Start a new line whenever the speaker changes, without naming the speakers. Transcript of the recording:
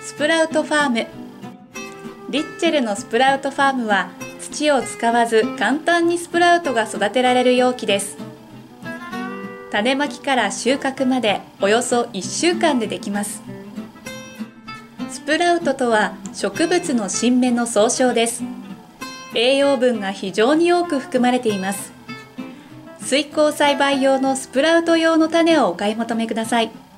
スプラウトファーム。リッチェルのスプラウトファームは土を使わず簡単にスプラウトが育てられる容器です。種まきから収穫までおよそ1週間でできます。スプラウトとは植物の新芽の総称です。栄養分が非常に多く含まれています。水耕栽培用のスプラウト用の種をお買い求めください。